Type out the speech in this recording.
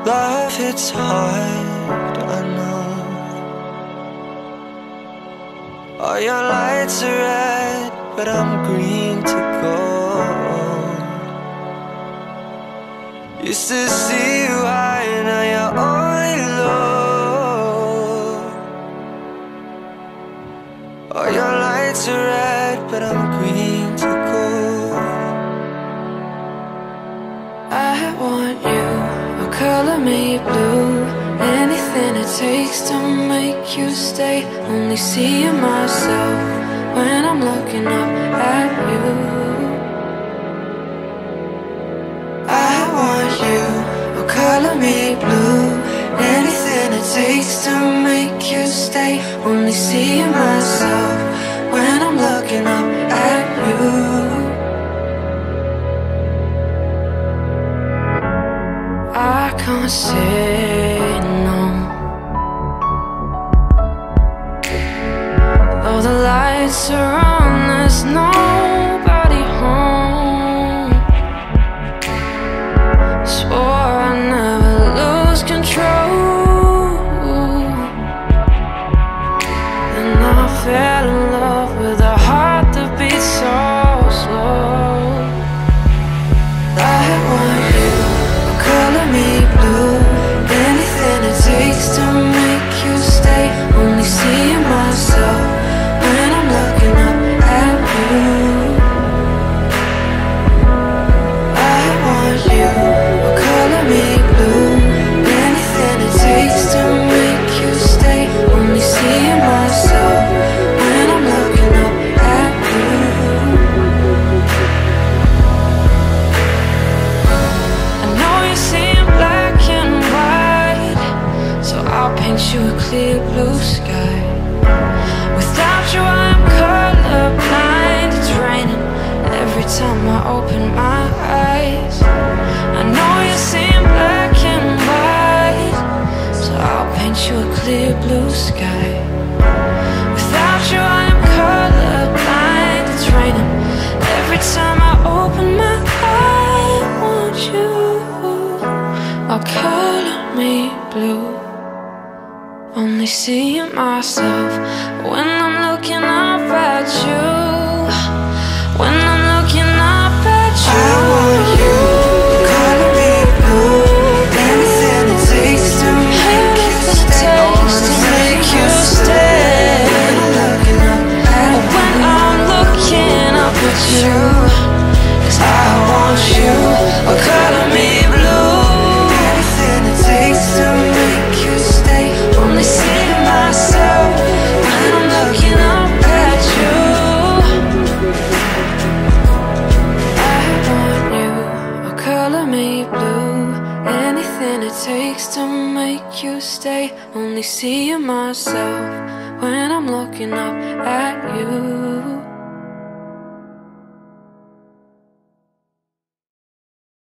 Love, it's hard, I know. All your lights are red, but I'm green to gold. Used to see you high, now you're only low. All your lights are red, but I'm green to gold. I want you, oh color me blue. Anything it takes to make you stay. Only seeing myself when I'm looking up at you. I want you, oh color me blue. Anything it takes to make you stay. Only seeing myself when I'm looking up at you. I can't say no. Though the lights are on, there's nobody home. Swore I'd never lose control. Then I fell in love with a heart that beats so slow. I want you, color me blue. Anything it takes to make you stay. Only seeing myself when I'm looking up at you. I want you, color me blue. Anything it takes to make you stay. Only seeing myself when I'm looking up at you. I know you're seeing black and white, so I'll paint you a clear blue sky. Without you I'm colorblind. It's raining every time I open my eyes. I know you're seeing black and white, so I'll paint you a clear blue sky. Without you I'm colorblind. It's raining every time I open my eyes. I want you, oh color me blue. Only seeing myself when I'm looking up at you. When I'm looking up at you. I want you, color me blue. Anything it takes to make you stay. Only make you stay. When I'm looking up at you. When I'm looking up at you. 'Cause I want you, oh color me blue. Anything it takes to make you stay. Only seeing myself when I'm looking up at you. I want you, oh color me blue. Anything it takes to make you stay. Only seeing myself when I'm looking up at you.